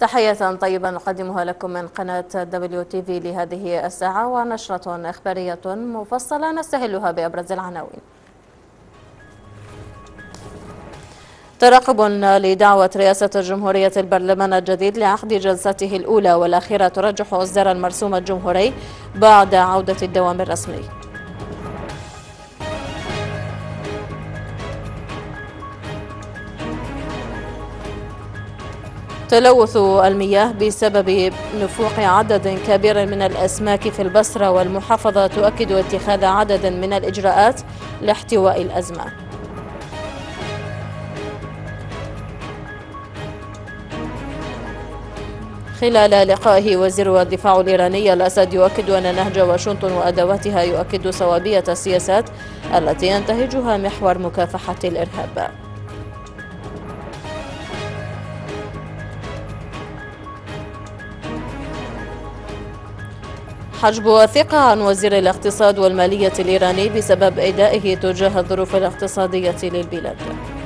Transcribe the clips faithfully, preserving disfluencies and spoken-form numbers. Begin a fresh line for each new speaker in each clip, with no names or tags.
تحية طيبة نقدمها لكم من قناة دبليو تي في لهذه الساعة، ونشرة إخبارية مفصلة نستهلها بأبرز العناوين. ترقب لدعوة رئاسة الجمهورية البرلمان الجديد لعقد جلسته الأولى والأخيرة ترجح إصدار المرسوم الجمهوري بعد عودة الدوام الرسمي. تلوث المياه بسبب نفوق عدد كبير من الأسماك في البصرة، والمحافظة تؤكد اتخاذ عدد من الإجراءات لاحتواء الأزمة. خلال لقائه وزير الدفاع الإيراني الأسد يؤكد أن نهج واشنطن وأدواتها يؤكد صوابية السياسات التي ينتهجها محور مكافحة الإرهاب. حجب وثيقة عن وزير الاقتصاد والمالية الإيراني بسبب إدائه تجاه الظروف الاقتصادية للبلاد.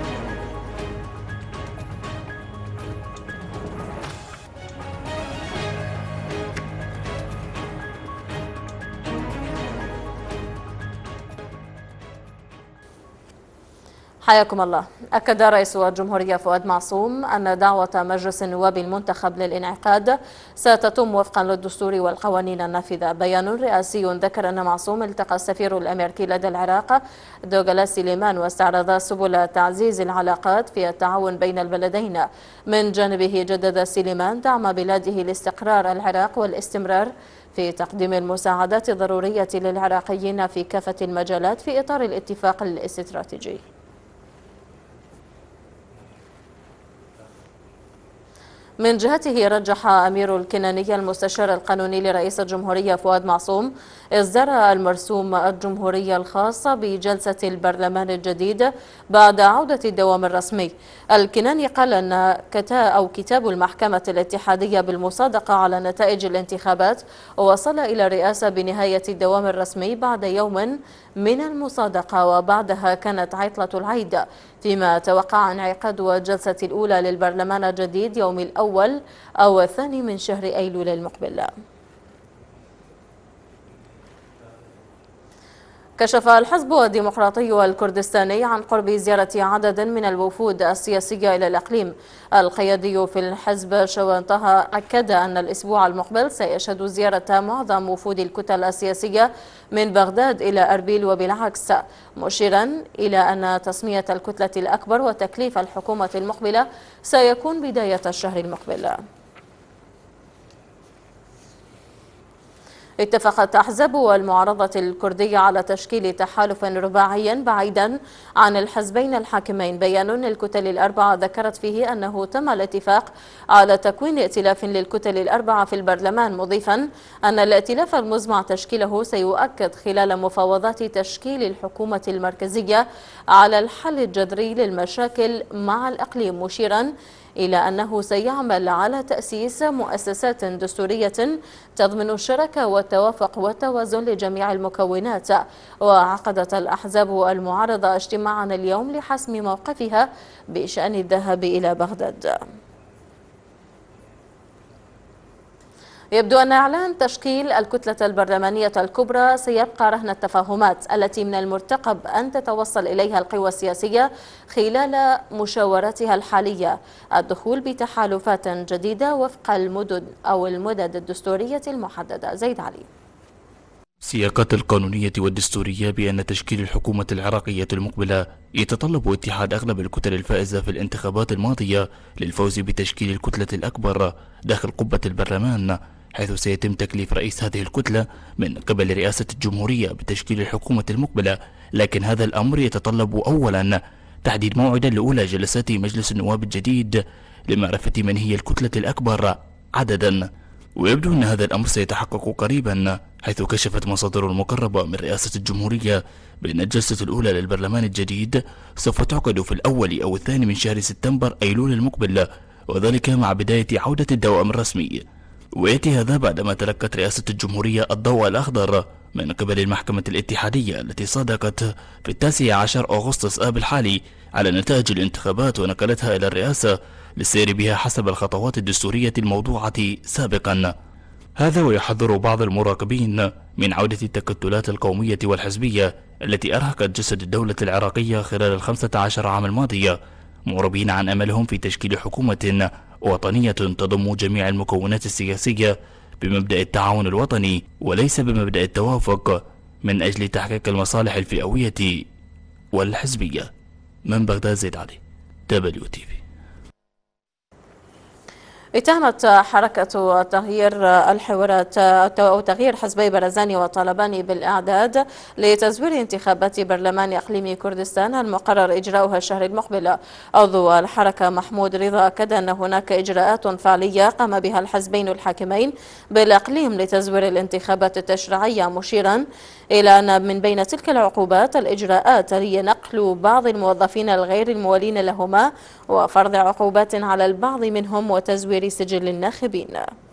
حياكم الله. أكد رئيس الجمهورية فؤاد معصوم أن دعوة مجلس النواب المنتخب للانعقاد ستتم وفقا للدستور والقوانين النافذة. بيان رئاسي ذكر أن معصوم التقى السفير الأمريكي لدى العراق دوغلاس سليمان واستعرض سبل تعزيز العلاقات في التعاون بين البلدين. من جانبه جدد سليمان دعم بلاده لاستقرار العراق والاستمرار في تقديم المساعدات الضرورية للعراقيين في كافة المجالات في إطار الاتفاق الاستراتيجي. من جهته رجح أمير الكنانية المستشار القانوني لرئيس الجمهورية فؤاد معصوم إصدار المرسوم الجمهوري الخاص بجلسة البرلمان الجديد بعد عودة الدوام الرسمي. الكناني قال أن كتاب أو كتاب المحكمة الاتحادية بالمصادقة على نتائج الانتخابات وصل إلى الرئاسة بنهاية الدوام الرسمي بعد يوم من المصادقة، وبعدها كانت عطلة العيد، فيما توقع انعقاد الجلسة الأولى للبرلمان الجديد يوم الأول أو الثاني من شهر أيلول المقبل. كشف الحزب الديمقراطي الكردستاني عن قرب زيارة عدد من الوفود السياسية إلى الإقليم. القيادي في الحزب شوان طه أكد أن الأسبوع المقبل سيشهد زيارة معظم وفود الكتل السياسية من بغداد إلى أربيل وبالعكس، مشيرا إلى أن تسمية الكتلة الأكبر وتكليف الحكومة المقبلة سيكون بداية الشهر المقبل. اتفقت أحزاب المعارضة الكردية على تشكيل تحالف رباعي بعيدا عن الحزبين الحاكمين. بيان الكتل الأربعة ذكرت فيه أنه تم الاتفاق على تكوين ائتلاف للكتل الأربعة في البرلمان، مضيفا أن الائتلاف المزمع تشكيله سيؤكد خلال مفاوضات تشكيل الحكومة المركزية على الحل الجذري للمشاكل مع الإقليم، مشيرا إلى أنه سيعمل على تأسيس مؤسسات دستورية تضمن الشراكة والتوافق والتوازن لجميع المكونات. وعقدت الأحزاب المعارضة اجتماعا اليوم لحسم موقفها بشأن الذهاب إلى بغداد. يبدو أن إعلان تشكيل الكتلة البرلمانية الكبرى سيبقى رهن التفاهمات التي من المرتقب أن تتوصل إليها القوى السياسية خلال مشاوراتها الحالية، الدخول بتحالفات جديدة وفق المدد أو المدد الدستورية المحددة. زيد علي.
السياقات القانونية والدستورية بأن تشكيل الحكومة العراقية المقبلة يتطلب اتحاد أغلب الكتل الفائزة في الانتخابات الماضية للفوز بتشكيل الكتلة الأكبر داخل قبة البرلمان، حيث سيتم تكليف رئيس هذه الكتلة من قبل رئاسة الجمهورية بتشكيل الحكومة المقبلة. لكن هذا الأمر يتطلب أولا تحديد موعدا لأولى جلسات مجلس النواب الجديد لمعرفة من هي الكتلة الأكبر عددا، ويبدو أن هذا الأمر سيتحقق قريبا، حيث كشفت مصادر مقربة من رئاسة الجمهورية بأن الجلسة الأولى للبرلمان الجديد سوف تعقد في الأول أو الثاني من شهر سبتمبر أيلول المقبل، وذلك مع بداية عودة الدوام الرسمي. ويأتي هذا بعدما تلقت رئاسة الجمهورية الضوء الأخضر من قبل المحكمة الاتحادية التي صادقت في التاسع عشر أغسطس آب الحالي على نتائج الانتخابات ونقلتها إلى الرئاسة للسير بها حسب الخطوات الدستورية الموضوعة سابقا. هذا ويحذر بعض المراقبين من عودة التكتلات القومية والحزبية التي أرهقت جسد الدولة العراقية خلال الخمسة عشر عام الماضية، معربين عن أملهم في تشكيل حكومة وطنية تضم جميع المكونات السياسية بمبدأ التعاون الوطني وليس بمبدأ التوافق من أجل تحقيق المصالح الفئوية والحزبية. من بغداد، زيد علي، دبليو تي في.
اتهمت حركة تغيير الحوارات أو تغيير حزبي برزاني وطالباني بالإعداد لتزوير انتخابات برلمان إقليم كردستان المقرر إجراؤها الشهر المقبل. عضو الحركة محمود رضا أكد أن هناك إجراءات فعلية قام بها الحزبين الحاكمين بالإقليم لتزوير الانتخابات التشريعية، مشيرا إلى أن من بين تلك العقوبات الإجراءات هي نقل بعض الموظفين الغير الموالين لهما وفرض عقوبات على البعض منهم وتزوير سجل الناخبين.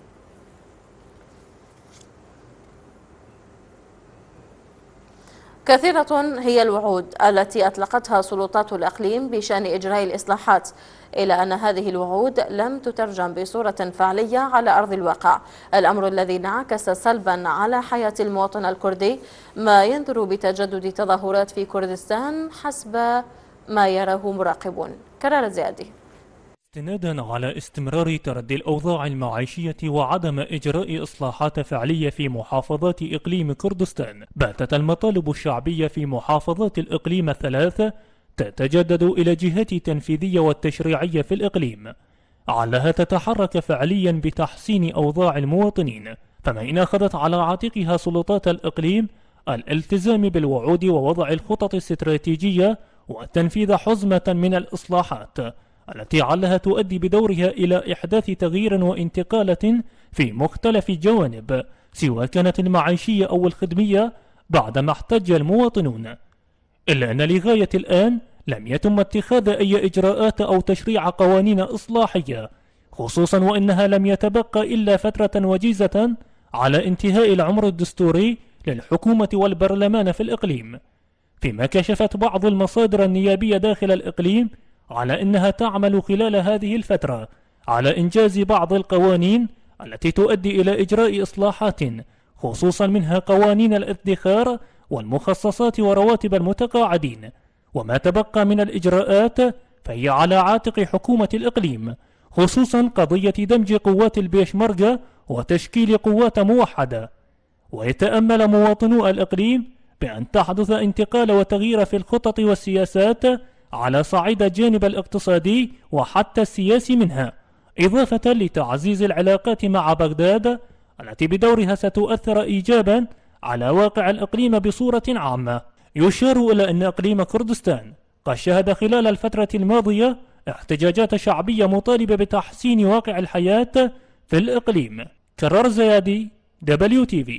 كثيرة هي الوعود التي أطلقتها سلطات الإقليم بشأن إجراء الإصلاحات، إلا أن هذه الوعود لم تترجم بصورة فعلية على أرض الواقع، الأمر الذي انعكس سلبا على حياة المواطن الكردي، ما ينذر بتجدد تظاهرات في كردستان حسب ما يراه مراقبون. كرر زيادي.
استنادا على استمرار تردي الأوضاع المعيشية وعدم إجراء إصلاحات فعلية في محافظات إقليم كردستان، باتت المطالب الشعبية في محافظات الإقليم الثلاثة تتجدد إلى الجهات التنفيذية والتشريعية في الإقليم علها تتحرك فعليا بتحسين أوضاع المواطنين، فما إن أخذت على عاتقها سلطات الإقليم الالتزام بالوعود ووضع الخطط الاستراتيجية والتنفيذ حزمة من الإصلاحات التي علها تؤدي بدورها إلى إحداث تغيير وانتقالة في مختلف الجوانب سواء كانت المعيشية أو الخدمية بعدما احتج المواطنون، إلا أن لغاية الآن لم يتم اتخاذ أي إجراءات أو تشريع قوانين إصلاحية، خصوصا وأنها لم يتبقى إلا فترة وجيزة على انتهاء العمر الدستوري للحكومة والبرلمان في الإقليم، فيما كشفت بعض المصادر النيابية داخل الإقليم على أنها تعمل خلال هذه الفترة على إنجاز بعض القوانين التي تؤدي إلى إجراء إصلاحات، خصوصا منها قوانين الادخار والمخصصات ورواتب المتقاعدين. وما تبقى من الإجراءات فهي على عاتق حكومة الإقليم، خصوصا قضية دمج قوات البيشمركة وتشكيل قوات موحدة. ويتأمل مواطنو الإقليم بأن تحدث انتقال وتغيير في الخطط والسياسات على صعيد الجانب الاقتصادي وحتى السياسي منها، إضافة لتعزيز العلاقات مع بغداد التي بدورها ستؤثر إيجابا على واقع الإقليم بصورة عامة. يشار إلى أن إقليم كردستان قد شهد خلال الفترة الماضية احتجاجات شعبية مطالبة بتحسين واقع الحياة في الإقليم. كرر زيادي، دبليو تي في.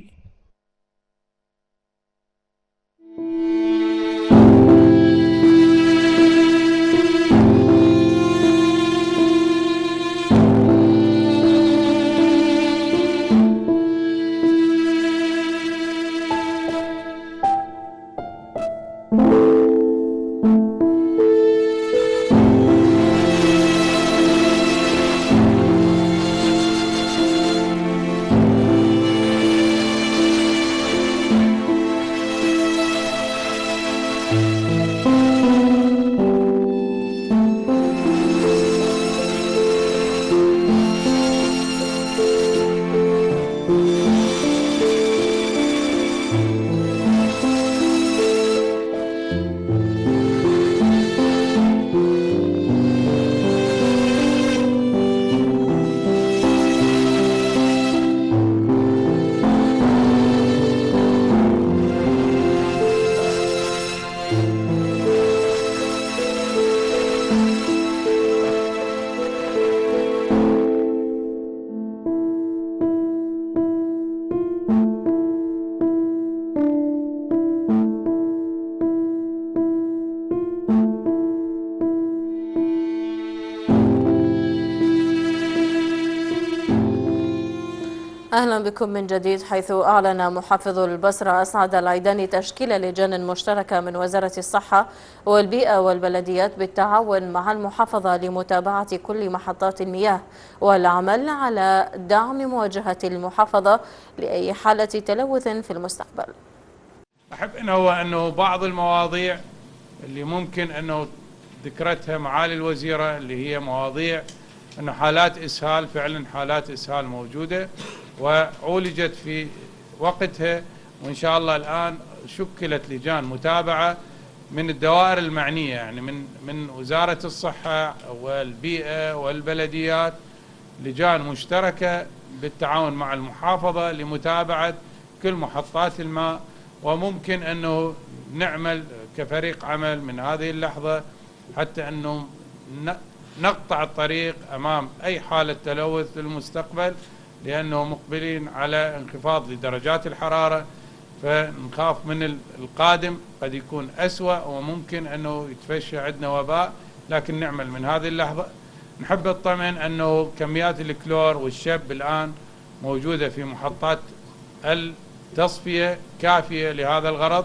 أهلا بكم من جديد. حيث أعلن محافظ البصرة أسعد العيداني تشكيل لجان مشتركة من وزارة الصحة والبيئة والبلديات بالتعاون مع المحافظة لمتابعة كل محطات المياه والعمل على دعم مواجهة المحافظة لأي حالة تلوث في المستقبل.
أحب أنه هو أنه بعض المواضيع اللي ممكن أنه ذكرتها معالي الوزيرة اللي هي مواضيع أنه حالات إسهال، فعلا حالات إسهال موجودة وعولجت في وقتها، وإن شاء الله الآن شكلت لجان متابعة من الدوائر المعنية، يعني من من وزارة الصحة والبيئة والبلديات، لجان مشتركة بالتعاون مع المحافظة لمتابعة كل محطات الماء. وممكن أنه نعمل كفريق عمل من هذه اللحظة حتى أنه نقطع الطريق أمام أي حالة تلوث للمستقبل، لأنه مقبلين على انخفاض لدرجات الحرارة، فنخاف من القادم قد يكون أسوأ وممكن أنه يتفشى عندنا وباء. لكن نعمل من هذه اللحظة. نحب نطمئن أنه كميات الكلور والشب الآن موجودة في محطات التصفية كافية لهذا الغرض.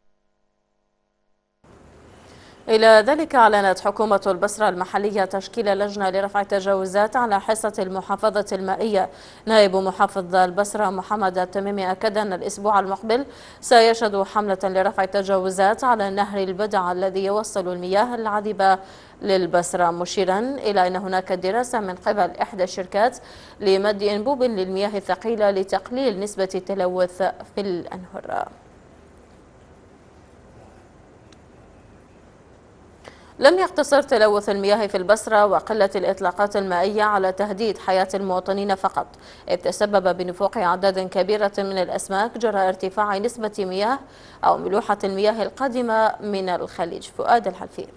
إلى ذلك أعلنت حكومة البصرة المحلية تشكيل لجنة لرفع التجاوزات على حصة المحافظة المائية. نائب محافظ البصرة محمد التميمي أكد أن الأسبوع المقبل سيشهد حملة لرفع التجاوزات على نهر البدع الذي يوصل المياه العذبة للبصرة، مشيرا إلى أن هناك دراسة من قبل إحدى الشركات لمد أنبوب للمياه الثقيلة لتقليل نسبة التلوث في الأنهر. لم يقتصر تلوث المياه في البصرة وقلة الإطلاقات المائية على تهديد حياة المواطنين فقط، إذ تسبب بنفوق أعداد كبيرة من الأسماك جراء ارتفاع نسبة مياه أو ملوحة المياه القادمة من الخليج. فؤاد الحلفي.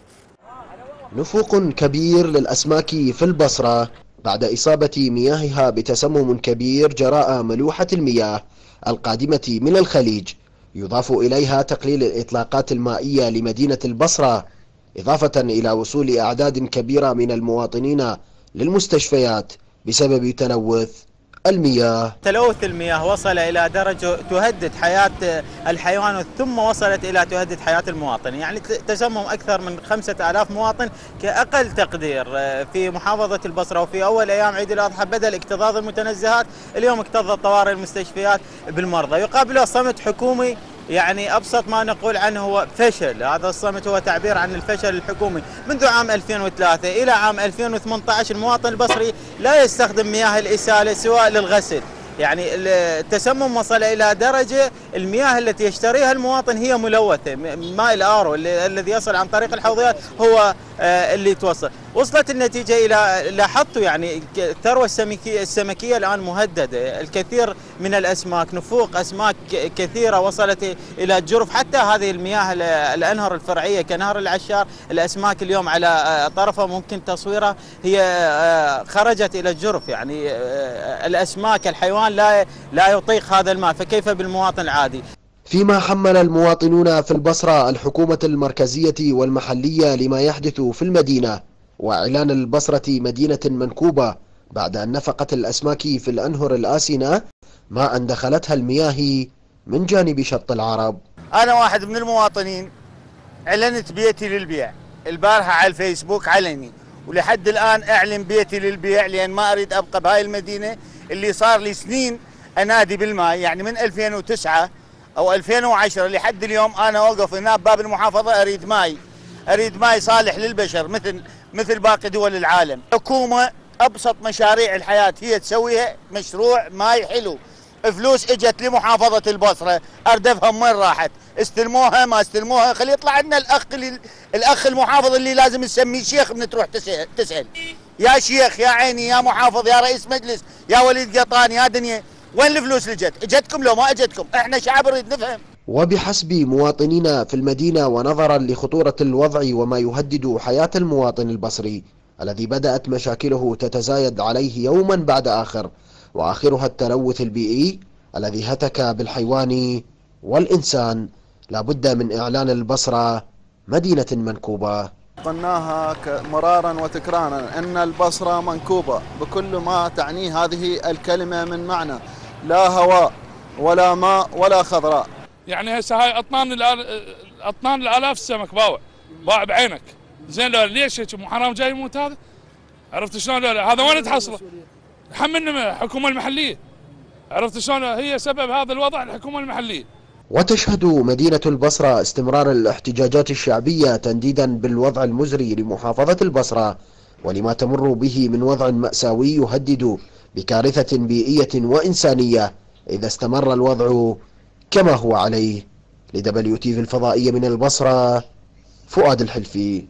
نفوق كبير للأسماك في البصرة بعد إصابة مياهها بتسمم كبير جراء ملوحة المياه القادمة من الخليج، يضاف إليها تقليل الإطلاقات المائية لمدينة البصرة، إضافة إلى وصول أعداد كبيرة من المواطنين للمستشفيات بسبب تلوث المياه.
تلوث المياه وصل إلى درجة تهدد حياة الحيوان ثم وصلت إلى تهدد حياة المواطن، يعني تسمم أكثر من خمسة آلاف مواطن كأقل تقدير في محافظة البصرة. وفي أول أيام عيد الأضحى بدأ اكتظاظ المتنزهات، اليوم اكتظت طوارئ المستشفيات بالمرضى، يقابله صمت حكومي يعني أبسط ما نقول عنه هو فشل. هذا الصمت هو تعبير عن الفشل الحكومي. منذ عام ألفين وثلاثة إلى عام ألفين وثمانية عشر المواطن البصري لا يستخدم مياه الإسالة سواء للغسل، يعني التسمم وصل إلى درجة المياه التي يشتريها المواطن هي ملوثة. ماء الآرو الذي يصل عن طريق الحوضيات هو اللي توصل. وصلت النتيجة إلى لاحظتوا يعني الثروة السمكية, السمكية الآن مهددة، الكثير من الأسماك، نفوق أسماك كثيرة وصلت إلى الجرف، حتى هذه المياه الأنهر الفرعية كنهر العشار الأسماك اليوم على طرفها ممكن تصويرها هي خرجت إلى الجرف، يعني الأسماك الحيوان لا لا يطيق هذا الماء، فكيف بالمواطن العادي؟
فيما حمل المواطنون في البصرة الحكومة المركزية والمحلية لما يحدث في المدينة وإعلان البصرة مدينة منكوبة بعد أن نفقت الأسماك في الأنهر الآسنة ما أن دخلتها المياه من جانب شط العرب.
أنا واحد من المواطنين أعلنت بيتي للبيع البارحة على الفيسبوك علني، ولحد الآن أعلن بيتي للبيع لأن ما أريد أبقى بهاي المدينة اللي صار لي سنين أنادي بالماء، يعني من ألفين وتسعة أو ألفين وعشرة لحد اليوم أنا أوقف هنا بباب المحافظة أريد ماي، أريد ماي صالح للبشر مثل مثل باقي دول العالم. حكومة أبسط مشاريع الحياة هي تسويها مشروع ماي حلو، فلوس اجت لمحافظة البصرة أردفها من راحت، استلموها ما استلموها، خلي يطلع عندنا الأخ اللي الأخ المحافظ اللي لازم نسميه شيخ من تروح تسأل, تسأل يا شيخ يا عيني يا محافظ يا رئيس مجلس يا وليد قطان يا دنيا، وين الفلوس اللي جت؟ اجتكم لو ما اجتكم؟ احنا شعب نريد نفهم.
وبحسب مواطنين في المدينة ونظرا لخطورة الوضع وما يهدد حياة المواطن البصري الذي بدأت مشاكله تتزايد عليه يوما بعد آخر، وآخرها التلوث البيئي الذي هتك بالحيوان والإنسان، لابد من إعلان البصرة مدينة منكوبة.
قلناها مرارا وتكرارا أن البصرة منكوبة بكل ما تعنيه هذه الكلمة من معنى، لا هواء ولا ماء ولا خضراء.
يعني هسه هاي أطنان أطنان الآلاف السمك باوع باع بعينك زين. لو ليش هيك مو حرام جاي يموت هذا؟ عرفت شلون؟ هذا وين تحصله؟ حملنا الحكومة المحلية. عرفت شلون؟ هي سبب هذا الوضع الحكومة المحلية.
وتشهد مدينة البصرة استمرار الاحتجاجات الشعبية تنديدا بالوضع المزري لمحافظة البصرة ولما تمر به من وضع مأساوي يهدد بكارثة بيئية وإنسانية إذا استمر الوضع كما هو عليه. لدبليو تي في الفضائية من البصرة، فؤاد الحلفي.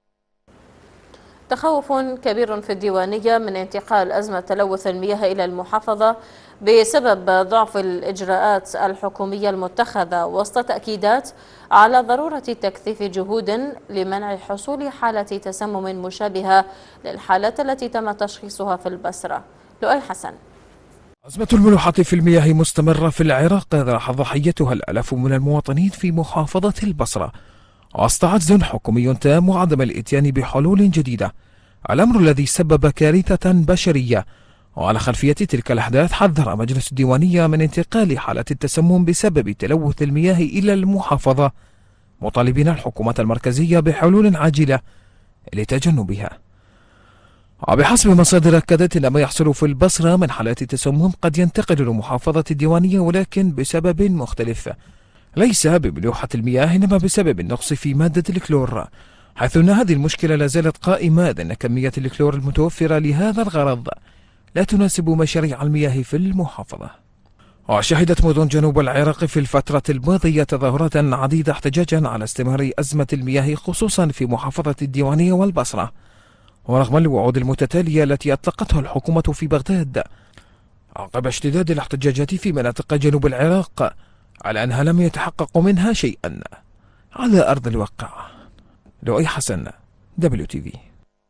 تخوف كبير في الديوانية من انتقال أزمة تلوث المياه إلى المحافظة بسبب ضعف الإجراءات الحكومية المتخذة، وسط تأكيدات على ضرورة تكثيف جهود لمنع حصول حالة تسمم مشابهة للحالات التي تم تشخيصها في البصرة. لؤي حسن.
أزمة الملوحة في المياه مستمرة في العراق راح ضحيتها الآلاف من المواطنين في محافظة البصرة وسط عجز حكومي تام وعدم الإتيان بحلول جديدة، الأمر الذي سبب كارثة بشرية. وعلى خلفية تلك الأحداث حذر مجلس الديوانية من انتقال حالة التسمم بسبب تلوث المياه إلى المحافظة، مطالبين الحكومة المركزية بحلول عاجلة لتجنبها. وبحسب مصادر أكدت أن ما يحصل في البصرة من حالات تسمم قد ينتقل لمحافظة الديوانية، ولكن بسبب مختلف، ليس بملوحة المياه إنما بسبب النقص في مادة الكلور، حيث أن هذه المشكلة لا زالت قائمة لأن كمية الكلور المتوفرة لهذا الغرض لا تناسب مشاريع المياه في المحافظة. وشهدت مدن جنوب العراق في الفترة الماضية تظاهرات عديدة احتجاجا على استمرار أزمة المياه خصوصا في محافظة الديوانية والبصرة، ورغم الوعود المتتالية التي أطلقتها الحكومة في بغداد عقب اشتداد الاحتجاجات في مناطق جنوب العراق على أنها لم يتحقق منها شيئا على أرض الواقع. لؤي حسن، دبليو تي في.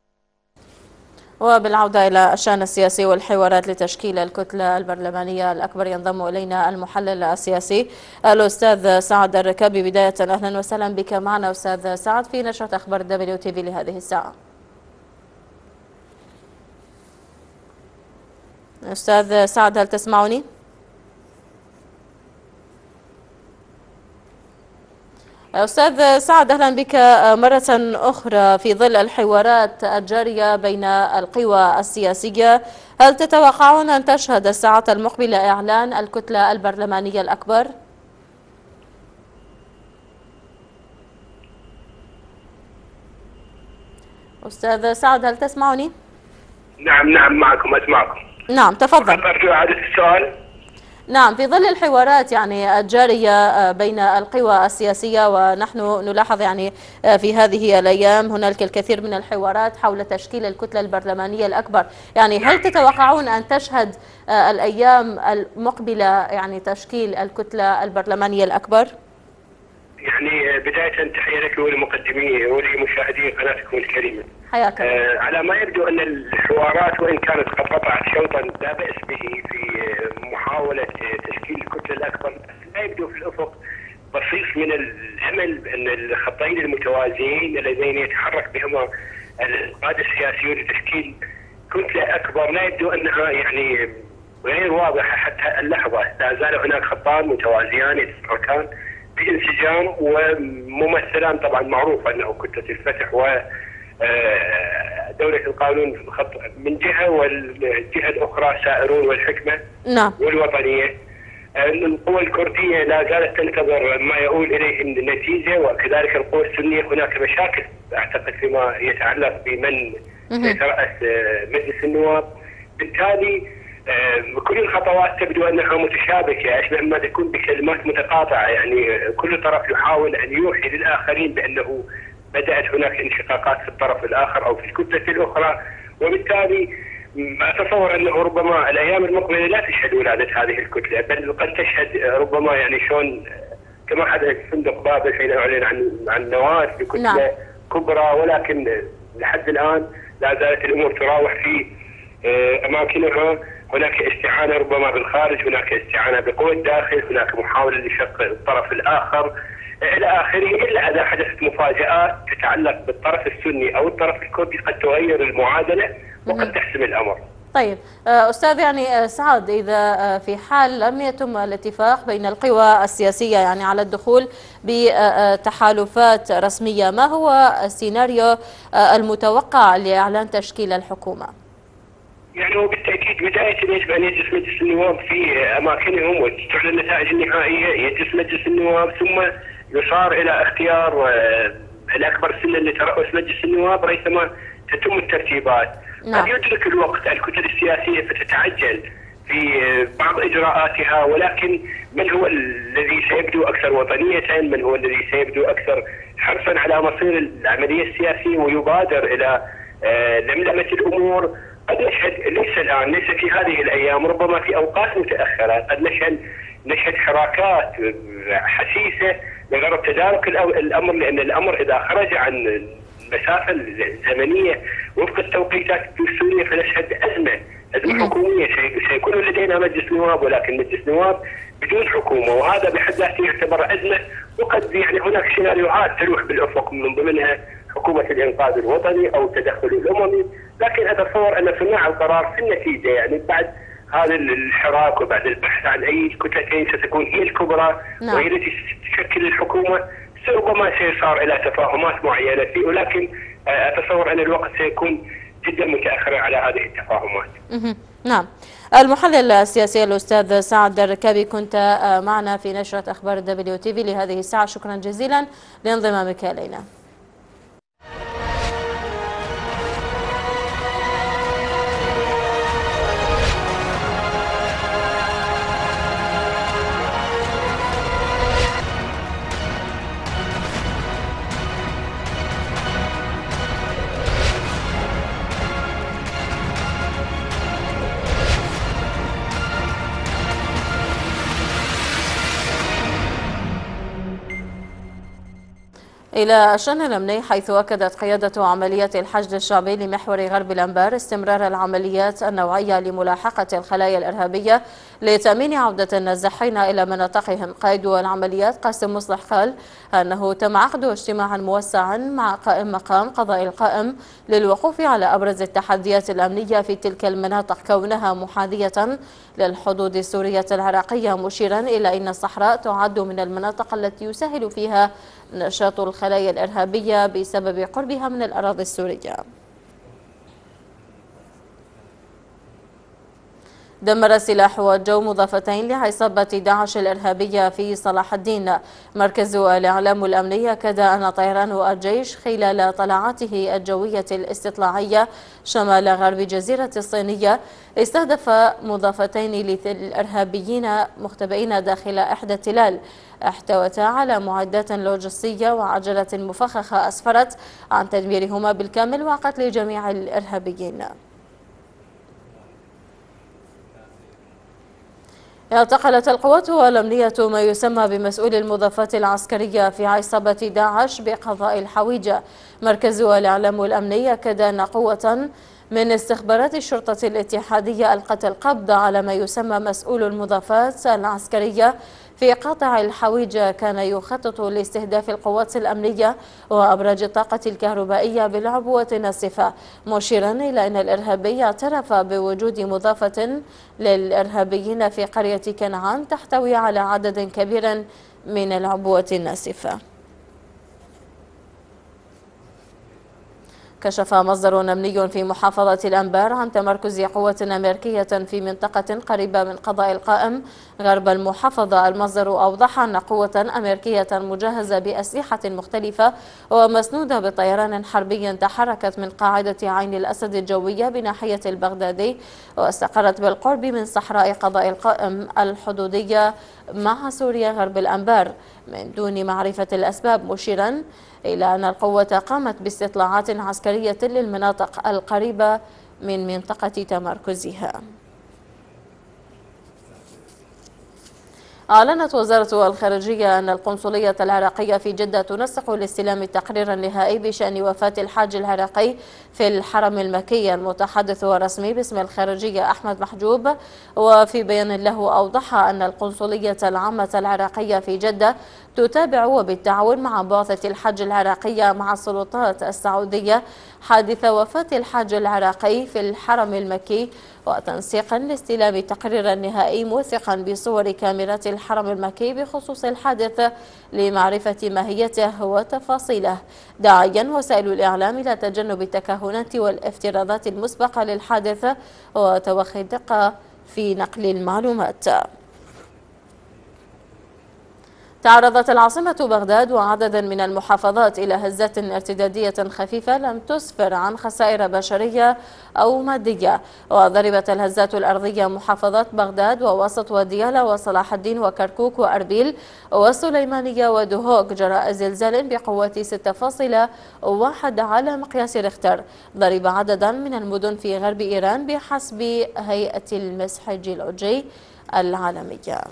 وبالعودة إلى الشأن السياسي والحوارات لتشكيل الكتلة البرلمانية الأكبر، ينضم إلينا المحلل السياسي الأستاذ سعد الركابي. بداية أهلا وسهلا بك معنا أستاذ سعد في نشرة أخبار دبليو تي في لهذه الساعة. أستاذ سعد، هل تسمعني؟ أستاذ سعد، أهلا بك مرة أخرى. في ظل الحوارات الجارية بين القوى السياسية، هل تتوقعون أن تشهد الساعات المقبلة إعلان الكتلة البرلمانية الأكبر؟ أستاذ سعد، هل تسمعني؟
نعم نعم معكم، أسمعكم.
نعم تفضل.
أرجو إعادة السؤال.
نعم، في ظل الحوارات يعني الجارية بين القوى السياسية، ونحن نلاحظ يعني في هذه الأيام هناك الكثير من الحوارات حول تشكيل الكتلة البرلمانية الأكبر، يعني هل تتوقعون أن تشهد الأيام المقبلة يعني تشكيل الكتلة البرلمانية الأكبر؟
يعني بداية تحية لك ولمقدمي ولمشاهدي قناتكم الكريمة.
حياك الله.
آه على ما يبدو أن الحوارات وإن كانت قد قطعت شوطا لا بأس به في محاولة تشكيل الكتلة الأكبر، لا يبدو في الأفق بصيص من الأمل بأن الخطين المتوازيين اللذين يتحرك بهما القادة السياسيون لتشكيل كتلة أكبر لا يبدو أنها يعني غير واضحة حتى اللحظة. لا زال هناك خطان متوازيان يتحركان بانسجام وممثلان، طبعا معروف أنه كتلة الفتح و دولة القانون من جهة، والجهة الأخرى سائرون والحكمة
نعم
والوطنية. القوى الكردية لا زالت تنتظر ما يؤول إليه النتيجة، وكذلك القوى السنية هناك مشاكل أعتقد فيما يتعلق بمن يترأس مجلس النواب. بالتالي كل الخطوات تبدو أنها متشابكة، أشبه ما تكون بكلمات متقاطعة، يعني كل طرف يحاول أن يوحي للآخرين بأنه بدأت هناك انشقاقات في الطرف الآخر أو في الكتلة الأخرى، وبالتالي أتصور أنه ربما الأيام المقبلة لا تشهد ولادة هذه الكتلة، بل قد تشهد ربما يعني شلون كما حدث في فندق بابل حين أعلن عن عن نواة لكتلة نعم. كبرى، ولكن لحد الآن لا زالت الأمور تراوح في أماكنها. هناك استعانة ربما بالخارج، هناك استعانة بقوى الداخل، هناك محاولة لشق الطرف الآخر. إلى آخره، إلا إذا حدثت مفاجآت تتعلق بالطرف السني أو الطرف الكردي قد تغير المعادلة وقد تحسم الأمر.
طيب أستاذ، يعني سعد، إذا في حال لم يتم الاتفاق بين القوى السياسية يعني على الدخول بتحالفات رسمية، ما هو السيناريو المتوقع لإعلان تشكيل الحكومة؟
يعني وبالتأكيد بداية يجب أن يجلس مجلس النواب في أماكنهم وتعلن النتائج النهائية، يجلس مجلس النواب ثم يصار إلى اختيار الأكبر سنا لترأس مجلس النواب ريثما تتم الترتيبات.
نعم.
قد يدرك الوقت الكتل السياسية فتتعجل في بعض إجراءاتها، ولكن من هو الذي سيبدو أكثر وطنية، من هو الذي سيبدو أكثر حرصا على مصير العملية السياسية ويبادر إلى لملمة الأمور. قد نشهد ليس الآن، ليس في هذه الأيام، ربما في أوقات متأخرة قد نشهد نشهد حراكات حسيسة بغرض تدارك الأمر، لأن الأمر إذا خرج عن المسافة الزمنية وفق التوقيتات الدستورية فنشهد أزمة أزمة حكومية. سيكون لدينا مجلس نواب ولكن مجلس نواب بدون حكومة، وهذا بحد ذاته يعتبر أزمة. وقد يعني هناك سيناريوهات تلوح بالأفق من ضمنها حكومة الإنقاذ الوطني أو التدخل الأممي، لكن أتصور أن صناع القرار في النتيجة يعني بعد هذا الحراك وبعد البحث عن أي كتلتين ستكون هي الكبرى
نعم.
وهي التي تشكل الحكومة، ربما سيصار إلى تفاهمات معينة فيه، ولكن أتصور أن الوقت سيكون جدا متأخر على هذه التفاهمات.
نعم. المحلل السياسي الأستاذ سعد الركابي، كنت معنا في نشرة أخبار دبليو تي في لهذه الساعة، شكرا جزيلا لانضمامك إلينا. إلى الشأن الأمني، حيث أكدت قيادة عمليات الحشد الشعبي لمحور غرب الأنبار استمرار العمليات النوعية لملاحقة الخلايا الإرهابية لتأمين عودة النازحين إلى مناطقهم. قائد العمليات قاسم مصلح قال أنه تم عقد اجتماع موسع مع قائم مقام قضاء القائم للوقوف على أبرز التحديات الأمنية في تلك المناطق كونها محاذية للحدود السورية العراقية، مشيرا إلى أن الصحراء تعد من المناطق التي يسهل فيها نشاط الخلايا الإرهابية بسبب قربها من الأراضي السورية. دمر السلاح والجو مضافتين لعصابة داعش الإرهابية في صلاح الدين. مركز الإعلام الأمني أكد أن طيران الجيش خلال طلعاته الجوية الاستطلاعية شمال غرب جزيرة الصينية استهدف مضافتين للإرهابيين مختبئين داخل إحدى التلال احتوتا على معدات لوجستية وعجلة مفخخة أسفرت عن تدميرهما بالكامل وقتل جميع الإرهابيين. اعتقلت القوات الأمنية ما يسمى بمسؤول المضافات العسكرية في عصابة داعش بقضاء الحويجة. مركز الإعلام الأمني أكد أن قوة من استخبارات الشرطة الاتحادية ألقت القبض على ما يسمى مسؤول المضافات العسكرية في قاطع الحويجة، كان يخطط لاستهداف القوات الأمنية وأبراج الطاقة الكهربائية بالعبوة الناسفة، مشيرا إلى أن الإرهابي اعترف بوجود مضافة للإرهابيين في قرية كنعان تحتوي على عدد كبير من العبوة الناسفة. كشف مصدر أمني في محافظة الأنبار عن تمركز قوة أمريكية في منطقة قريبة من قضاء القائم غرب المحافظة. المصدر أوضح أن قوة أمريكية مجهزة بأسلحة مختلفة ومسنودة بطيران حربي تحركت من قاعدة عين الأسد الجوية بناحية البغدادي واستقرت بالقرب من صحراء قضاء القائم الحدودية مع سوريا غرب الأنبار من دون معرفة الأسباب، مشيرا إلى أن القوة قامت باستطلاعات عسكرية للمناطق القريبة من منطقة تمركزها. أعلنت وزارة الخارجية أن القنصلية العراقية في جدة تنسق لاستلام التقرير النهائي بشأن وفاة الحاج العراقي في الحرم المكي. المتحدث الرسمي باسم الخارجية أحمد محجوب وفي بيان له أوضح أن القنصلية العامة العراقية في جدة تتابع وبالتعاون مع بعثة الحج العراقية مع السلطات السعودية حادث وفاة الحاج العراقي في الحرم المكي، وتنسيقا لاستلام التقرير النهائي موثقا بصور كاميرات الحرم المكي بخصوص الحادث لمعرفة ماهيته وتفاصيله، داعيا وسائل الإعلام إلى تجنب التكهنات والافتراضات المسبقة للحادث وتوخي الدقة في نقل المعلومات. تعرضت العاصمة بغداد وعدد من المحافظات إلى هزات ارتدادية خفيفة لم تسفر عن خسائر بشرية أو مادية، وضربت الهزات الأرضية محافظات بغداد ووسط وديالى وصلاح الدين وكركوك وأربيل والسليمانية ودهوك جراء زلزال بقوة ستة فاصلة واحد على مقياس ريختر ضرب عددا من المدن في غرب إيران بحسب هيئة المسح الجيولوجي العالمية.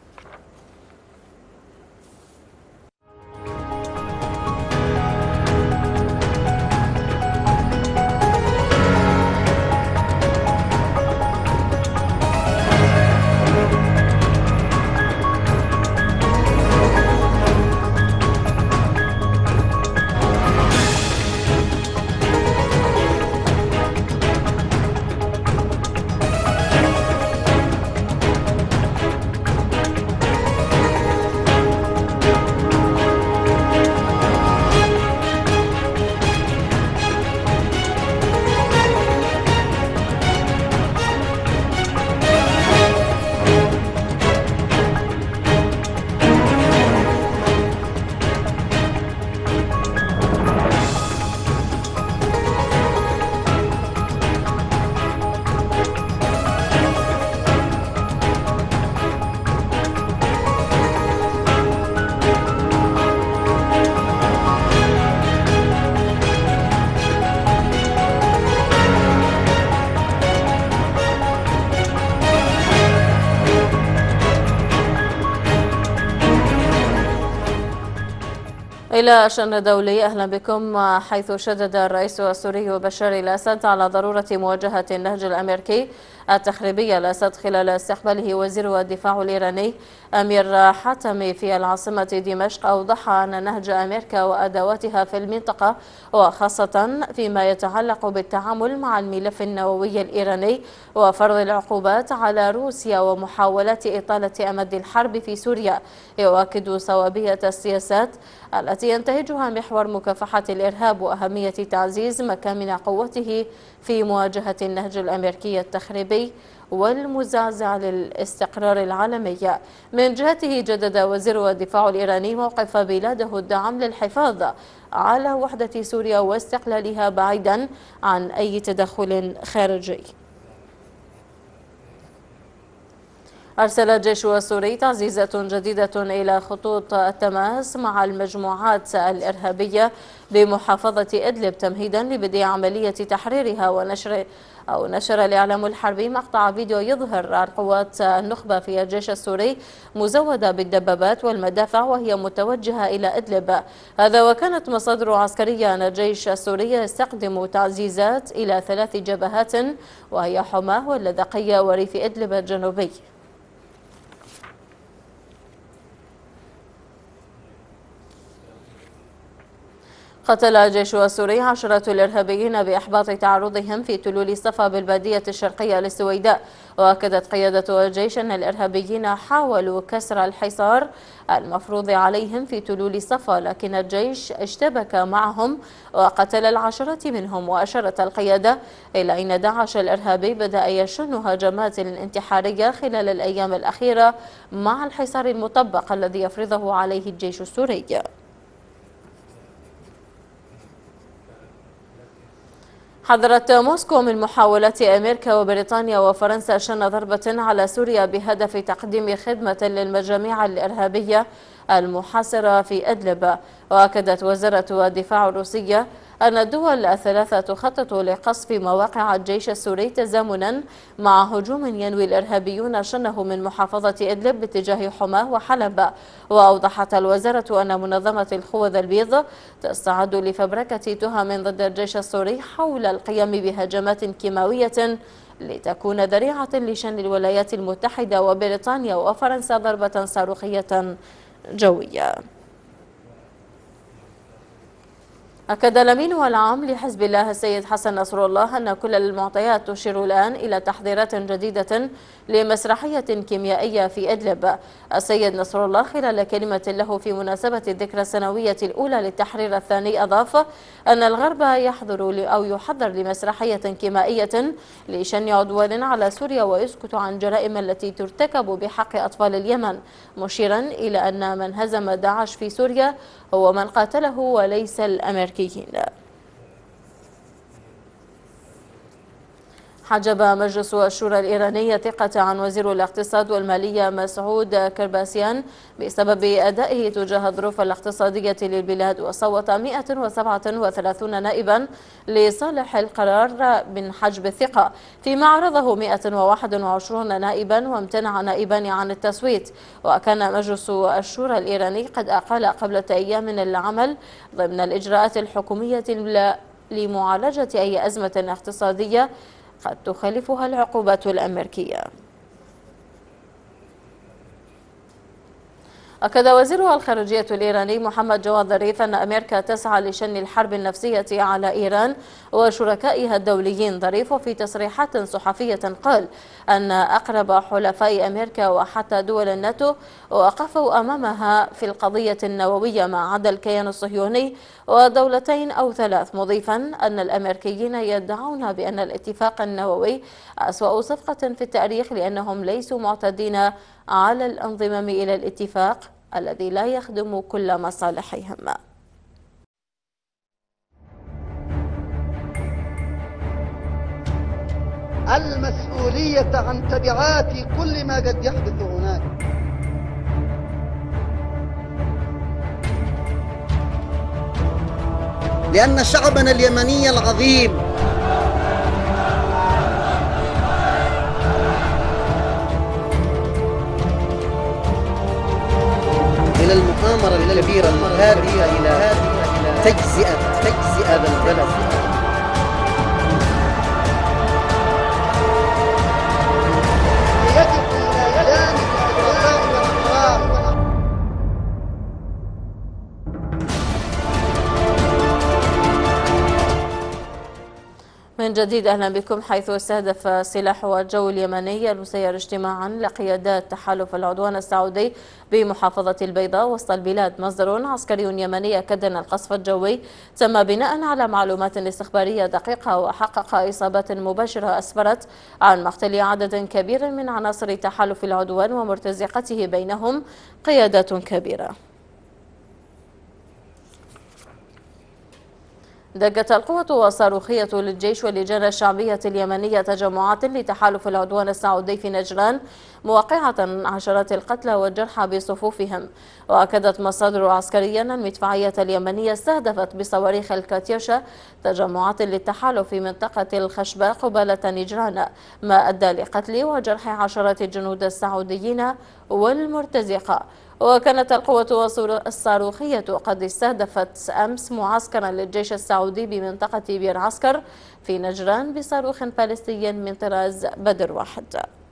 إلى شأن دولي، أهلا بكم. حيث شدد الرئيس السوري بشار الأسد على ضرورة مواجهة النهج الأمريكي التخريبي الأسد خلال استقباله وزير الدفاع الإيراني أمير حاتمي في العاصمة دمشق، أوضح أن نهج أمريكا وأدواتها في المنطقة وخاصة فيما يتعلق بالتعامل مع الملف النووي الإيراني وفرض العقوبات على روسيا ومحاولات إطالة أمد الحرب في سوريا، يؤكد صوابية السياسات التي ينتهجها محور مكافحة الإرهاب وأهمية تعزيز مكامن قوته في مواجهة النهج الأمريكي التخريبي والمزعزع للاستقرار العالمي. من جهته جدد وزير الدفاع الإيراني موقف بلاده الدعم للحفاظ على وحدة سوريا واستقلالها بعيدا عن أي تدخل خارجي. أرسل الجيش السوري تعزيزات جديدة إلى خطوط التماس مع المجموعات الإرهابية بمحافظة إدلب تمهيدا لبدء عملية تحريرها، ونشر أو نشر الإعلام الحربي مقطع فيديو يظهر القوات النخبة في الجيش السوري مزودة بالدبابات والمدافع وهي متوجهة إلى إدلب. هذا وكانت مصادر عسكرية أن الجيش السوري يستخدم تعزيزات إلى ثلاث جبهات وهي حماه واللذقية وريف إدلب الجنوبي. قتل الجيش السوري عشرات الإرهابيين بإحباط تعرضهم في تلول صفا بالبادية الشرقية للسويداء، وأكدت قيادة الجيش أن الإرهابيين حاولوا كسر الحصار المفروض عليهم في تلول صفا، لكن الجيش اشتبك معهم وقتل العشرات منهم. وأشارت القيادة إلى أن داعش الإرهابي بدأ يشن هجمات انتحارية خلال الأيام الأخيرة مع الحصار المطبق الذي يفرضه عليه الجيش السوري. حذرت موسكو من محاولات أمريكا وبريطانيا وفرنسا شن ضربة على سوريا بهدف تقديم خدمة للمجاميع الإرهابية المحاصرة في إدلب. وأكدت وزارة الدفاع الروسية أن الدول الثلاثة تخطط لقصف مواقع الجيش السوري تزامنا مع هجوم ينوي الإرهابيون شنه من محافظة إدلب باتجاه حماه وحلب. وأوضحت الوزارة أن منظمة الخوذ البيض تستعد لفبركة تهم ضد الجيش السوري حول القيام بهجمات كيماوية لتكون ذريعة لشن الولايات المتحدة وبريطانيا وفرنسا ضربة صاروخية جوية. أكد الأمين العام لحزب الله السيد حسن نصر الله أن كل المعطيات تشير الآن إلى تحضيرات جديدة لمسرحية كيميائية في إدلب. السيد نصر الله خلال كلمة له في مناسبة الذكرى السنوية الأولى للتحرير الثاني أضاف أن الغرب يحضر أو يحضر لمسرحية كيميائية لشن عدوان على سوريا ويسكت عن جرائم التي ترتكب بحق أطفال اليمن، مشيرا إلى أن من هزم داعش في سوريا هو من قاتله وليس الأمريكيين. حجب مجلس الشورى الإيراني ثقة عن وزير الاقتصاد والمالية مسعود كرباسيان بسبب أدائه تجاه الظروف الاقتصادية للبلاد، وصوت مئة وسبعة وثلاثين نائبا لصالح القرار من حجب الثقة، فيما عرضه مئة وواحد وعشرين نائبا وامتنع نائبان عن التصويت. وكان مجلس الشورى الإيراني قد أقال قبل أيام العمل ضمن الإجراءات الحكومية لمعالجة أي أزمة اقتصادية قد تخالفها العقوبات الأمريكية. أكد وزير الخارجية الإيراني محمد جواد ظريف أن أمريكا تسعى لشن الحرب النفسية على إيران وشركائها الدوليين. ظريف في تصريحات صحفية قال أن أقرب حلفاء أمريكا وحتى دول الناتو وقفوا أمامها في القضية النووية ما عدا الكيان الصهيوني ودولتين أو ثلاث، مضيفا أن الأمريكيين يدعون بأن الاتفاق النووي أسوأ صفقة في التاريخ لأنهم ليسوا معتدين على الانضمام إلى الاتفاق الذي لا يخدم كل مصالحهم.
المسؤولية عن تبعات كل ما قد يحدث هناك. لأن شعبنا اليمني العظيم إلى المؤامرة الكبيرة الهادفة إلى تجزئة تجزئة هذا البلد.
من جديد أهلا بكم. حيث استهدف سلاح الجو اليمني المسير اجتماعا لقيادات تحالف العدوان السعودي بمحافظة البيضاء وسط البلاد. مصدر عسكري يمني أكد أن القصف الجوي تم بناء على معلومات استخبارية دقيقة وحقق إصابات مباشرة أسفرت عن مقتل عدد كبير من عناصر تحالف العدوان ومرتزقته بينهم قيادات كبيرة. دقت القوة الصاروخية للجيش واللجان الشعبية اليمنية تجمعات لتحالف العدوان السعودي في نجران موقعة عشرات القتلى والجرحى بصفوفهم. وأكدت مصادر عسكرية أن المدفعية اليمنية استهدفت بصواريخ الكاتيوشا تجمعات للتحالف في منطقة الخشبة قبالة نجران، ما أدى لقتل وجرح عشرات الجنود السعوديين والمرتزقة. وكانت القوة الصاروخية قد استهدفت أمس معسكرا للجيش السعودي بمنطقة بير عسكر في نجران بصاروخ باليستي من طراز بدر واحد.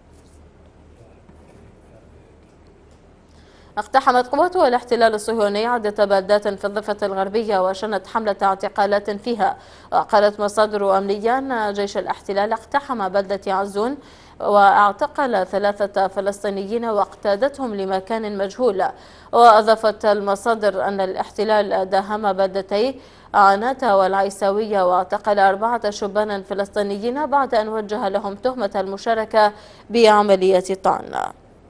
اقتحمت قوات الاحتلال الصهيوني عدة بلدات في الضفة الغربية وشنت حملة اعتقالات فيها. وقالت مصادر أمنية أن جيش الاحتلال اقتحم بلدة عزون واعتقل ثلاثة فلسطينيين واقتادتهم لمكان مجهول. وأضافت المصادر أن الاحتلال داهم بلدتي عناتة والعيساوية واعتقل أربعة شبانا فلسطينيين بعد أن وجه لهم تهمة المشاركة بعملية طعن.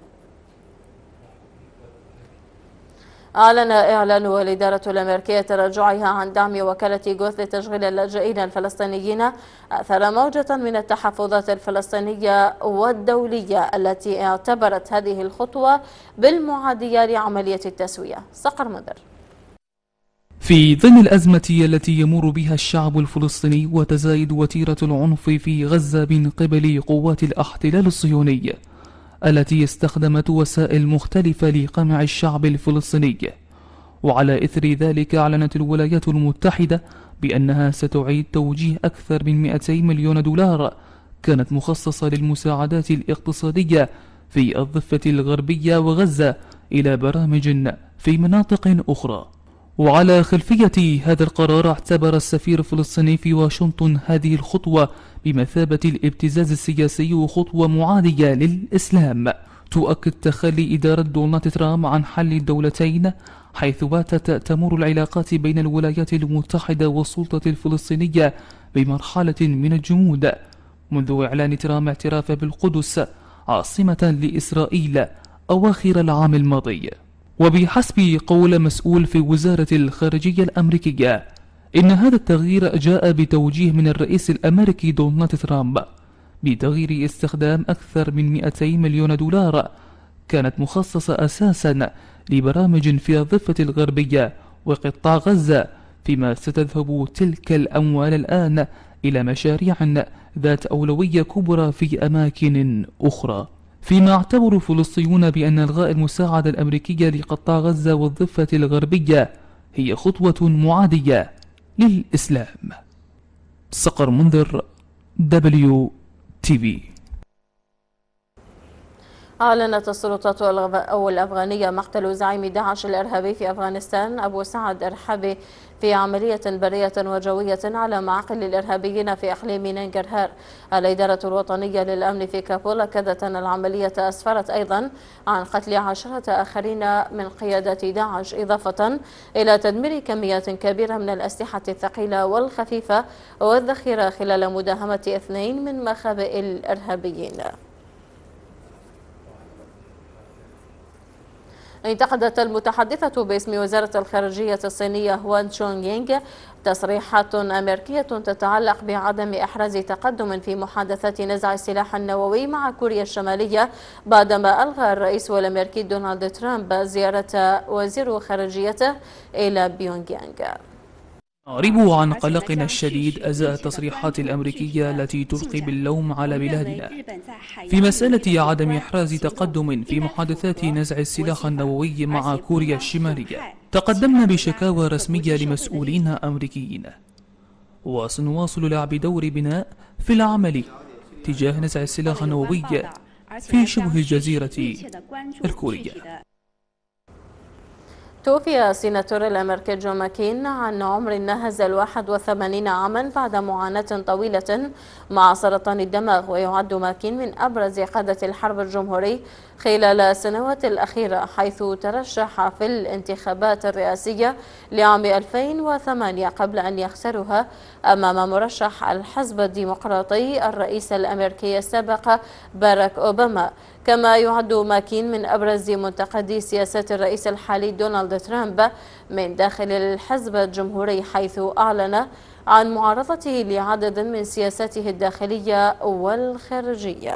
أعلن إعلان الإدارة الأمريكية تراجعها عن دعم وكالة غوث لتشغيل اللاجئين الفلسطينيين أثر موجة من التحفظات الفلسطينية والدولية التي اعتبرت هذه الخطوة بالمعادية لعملية التسوية. صقر مدر.
في ظل الأزمة التي يمر بها الشعب الفلسطيني وتزايد وتيرة العنف في غزة من قبل قوات الاحتلال الصهيوني التي استخدمت وسائل مختلفة لقمع الشعب الفلسطيني، وعلى إثر ذلك أعلنت الولايات المتحدة بأنها ستعيد توجيه أكثر من مئتي مليون دولار كانت مخصصة للمساعدات الاقتصادية في الضفة الغربية وغزة إلى برامج في مناطق أخرى. وعلى خلفية هذا القرار اعتبر السفير الفلسطيني في واشنطن هذه الخطوة بمثابة الابتزاز السياسي وخطوة معادية للإسلام، تؤكد تخلي إدارة دونالد ترامب عن حل الدولتين، حيث باتت تمر العلاقات بين الولايات المتحدة والسلطة الفلسطينية بمرحلة من الجمود منذ إعلان ترامب اعترافه بالقدس عاصمة لإسرائيل أواخر العام الماضي. وبحسب قول مسؤول في وزارة الخارجية الأمريكية، إن هذا التغيير جاء بتوجيه من الرئيس الأمريكي دونالد ترامب بتغيير استخدام أكثر من مئتين مليون دولار كانت مخصصة أساسا لبرامج في الضفة الغربية وقطاع غزة، فيما ستذهب تلك الأموال الآن إلى مشاريع ذات أولوية كبرى في أماكن أخرى. فيما اعتبر الفلسطينيون بأن إلغاء المساعدة الأمريكية لقطاع غزة والضفة الغربية هي خطوة معادية للإسلام. صقر منذر، دبليو تي في.
أعلنت السلطات الأفغانية مقتل زعيم داعش الإرهابي في أفغانستان أبو سعد إرحابي في عملية برية وجوية على معاقل الإرهابيين في إقليم ننجرهار. الإدارة الوطنية للأمن في كابول أكدت أن العملية أسفرت أيضا عن قتل عشرة آخرين من قيادة داعش، إضافة إلى تدمير كميات كبيرة من الأسلحة الثقيلة والخفيفة والذخيرة خلال مداهمة اثنين من مخابئ الإرهابيين. انتقدت المتحدثة باسم وزارة الخارجية الصينية هوان تشونغ يينغ تصريحات أمريكية تتعلق بعدم إحراز تقدم في محادثات نزع السلاح النووي مع كوريا الشمالية بعدما ألغى الرئيس الأمريكي دونالد ترامب زيارة وزير خارجيته إلى بيونغ يانغ.
نعرب عن قلقنا الشديد أزاء التصريحات الأمريكية التي تلقي باللوم على بلادنا في مسألة عدم إحراز تقدم في محادثات نزع السلاح النووي مع كوريا الشمالية. تقدمنا بشكاوى رسمية لمسؤولين أمريكيين، وسنواصل لعب دور بناء في العمل تجاه نزع السلاح النووي في شبه الجزيرة الكورية.
توفي السيناتور الأمريكي جون ماكين عن عمر ناهز الواحد وثمانين عاما بعد معاناة طويلة مع سرطان الدماغ، ويعد ماكين من أبرز قادة الحرب الجمهوري خلال السنوات الأخيرة، حيث ترشح في الانتخابات الرئاسية لعام ألفين وثمانية قبل أن يخسرها أمام مرشح الحزب الديمقراطي الرئيس الأمريكي السابق باراك أوباما. كما يعد ماكين من أبرز منتقدي سياسات الرئيس الحالي دونالد ترامب من داخل الحزب الجمهوري، حيث أعلن عن معارضته لعدد من سياساته الداخلية والخارجية.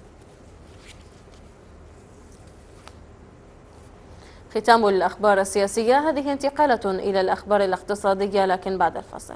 ختام الأخبار السياسية، هذه انتقالة إلى الأخبار الاقتصادية لكن بعد الفصل.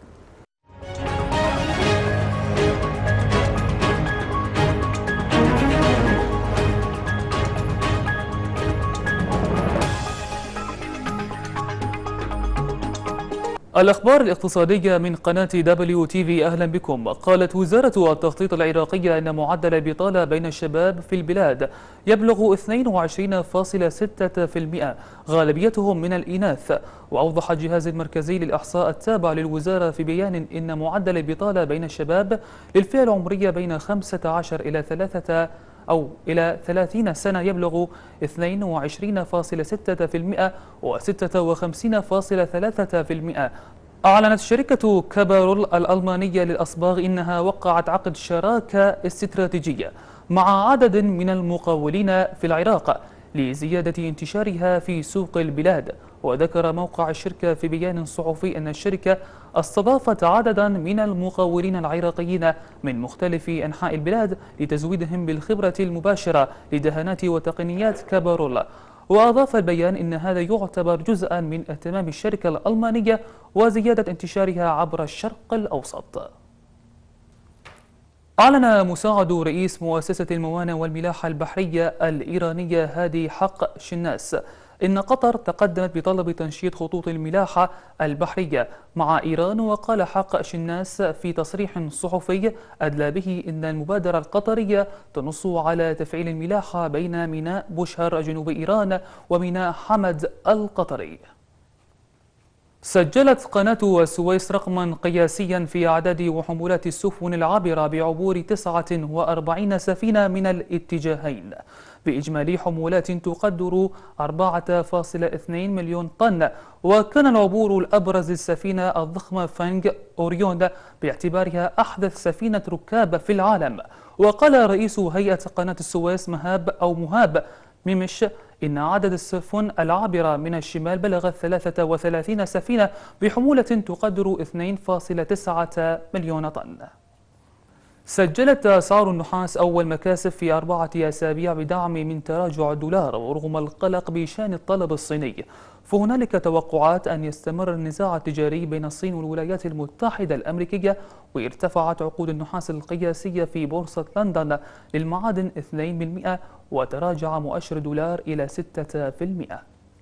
الأخبار الاقتصادية من قناة دبليو تي في، أهلا بكم. قالت وزارة التخطيط العراقية أن معدل البطالة بين الشباب في البلاد يبلغ اثنين وعشرين فاصلة ستة بالمئة، غالبيتهم من الإناث. وأوضح الجهاز المركزي للإحصاء التابع للوزارة في بيان أن معدل البطالة بين الشباب للفئة العمرية بين خمسة عشر إلى ثلاثة أو إلى ثلاثين سنة يبلغ اثنين وعشرين فاصلة ستة بالمئة و ستة وخمسين فاصلة ثلاثة بالمئة. أعلنت شركة كابارول الألمانية للأصباغ إنها وقعت عقد شراكة استراتيجية مع عدد من المقاولين في العراق لزيادة انتشارها في سوق البلاد. وذكر موقع الشركة في بيان صحفي أن الشركة استضافت عددا من المقاولين العراقيين من مختلف أنحاء البلاد لتزويدهم بالخبرة المباشرة لدهانات وتقنيات كابارول. وأضاف البيان أن هذا يعتبر جزءا من اهتمام الشركة الألمانية وزيادة انتشارها عبر الشرق الأوسط. أعلن مساعد رئيس مؤسسة الموانئ والملاحة البحرية الإيرانية هادي حق شناس إن قطر تقدمت بطلب تنشيط خطوط الملاحة البحرية مع إيران. وقال حق شناس في تصريح صحفي أدلى به إن المبادرة القطرية تنص على تفعيل الملاحة بين ميناء بوشهر جنوب إيران وميناء حمد القطري. سجلت قناة السويس رقما قياسيا في أعداد وحمولات السفن العابرة بعبور تسعة وأربعين سفينة من الاتجاهين بإجمالي حمولات تقدر أربعة فاصلة اثنين مليون طن. وكان العبور الأبرز السفينة الضخمة فانغ أوريون باعتبارها أحدث سفينة ركاب في العالم. وقال رئيس هيئة قناة السويس مهاب أو مهاب ميمش إن عدد السفن العابرة من الشمال بلغ ثلاثة وثلاثين سفينة بحمولة تقدر اثنين فاصلة تسعة مليون طن. سجلت أسعار النحاس أول مكاسب في أربعة أسابيع بدعم من تراجع الدولار ورغم القلق بشأن الطلب الصيني. فهنالك توقعات أن يستمر النزاع التجاري بين الصين والولايات المتحدة الأمريكية. وارتفعت عقود النحاس القياسية في بورصة لندن للمعادن اثنين بالمئة وتراجع مؤشر دولار إلى ستة بالمئة.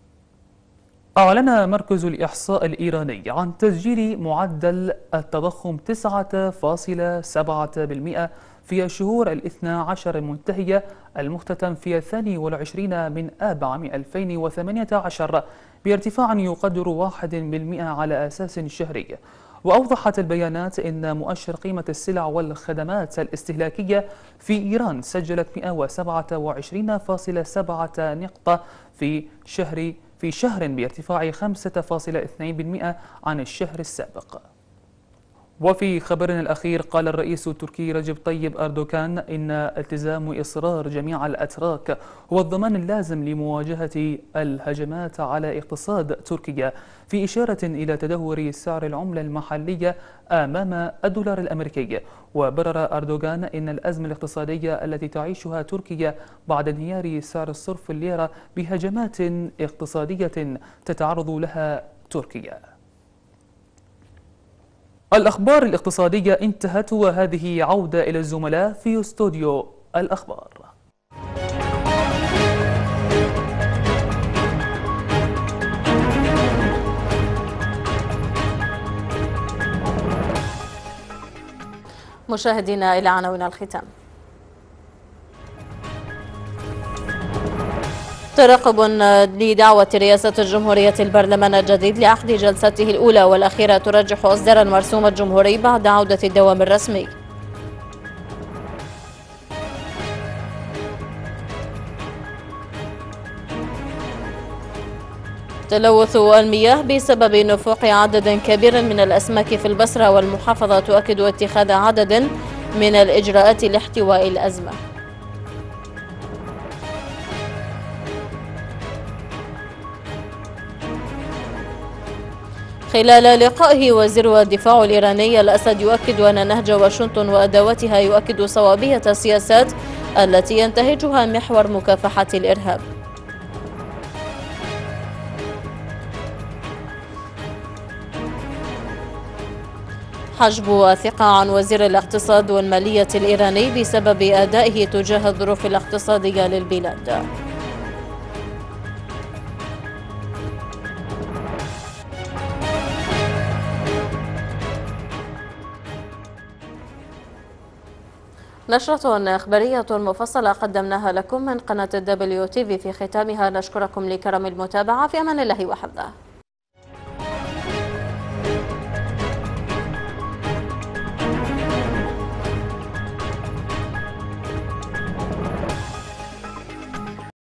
أعلن مركز الإحصاء الإيراني عن تسجيل معدل التضخم تسعة فاصلة سبعة بالمئة في الشهور الاثنى عشر المنتهية المختتم في الثاني والعشرين من آب عام ألفين وثمانية عشر بارتفاع يقدر واحد بالمئة على أساس شهري. وأوضحت البيانات أن مؤشر قيمة السلع والخدمات الاستهلاكية في إيران سجلت مئة وسبعة وعشرين فاصلة سبعة نقطة في شهر في شهر بارتفاع خمسة فاصلة اثنين بالمئة عن الشهر السابق. وفي خبرنا الأخير قال الرئيس التركي رجب طيب أردوغان إن التزام إصرار جميع الأتراك هو الضمان اللازم لمواجهة الهجمات على اقتصاد تركيا، في إشارة إلى تدهور سعر العملة المحلية أمام الدولار الأمريكي. وبرر أردوغان إن الأزمة الاقتصادية التي تعيشها تركيا بعد انهيار سعر الصرف الليرة بهجمات اقتصادية تتعرض لها تركيا. الأخبار الاقتصادية انتهت، وهذه عودة إلى الزملاء في استوديو الأخبار.
مشاهدينا إلى عناوين الختام. ترقب لدعوة رئاسة الجمهورية البرلمان الجديد لعقد جلسته الأولى والأخيرة ترجح إصدار المرسوم الجمهوري بعد عودة الدوام الرسمي. تلوث المياه بسبب نفوق عدد كبير من الأسماك في البصرة، والمحافظة تؤكد اتخاذ عدد من الإجراءات لاحتواء الأزمة. خلال لقائه وزير الدفاع الإيراني الأسد يؤكد أن نهج واشنطن وأدواتها يؤكد صوابية السياسات التي ينتهجها محور مكافحة الإرهاب. حجب الثقة عن وزير الاقتصاد والمالية الإيراني بسبب أدائه تجاه الظروف الاقتصادية للبلاد. نشرة إخبارية مفصلة قدمناها لكم من قناة الدبليو تي في. في ختامها نشكركم لكرم المتابعة، في أمان الله وحفظه.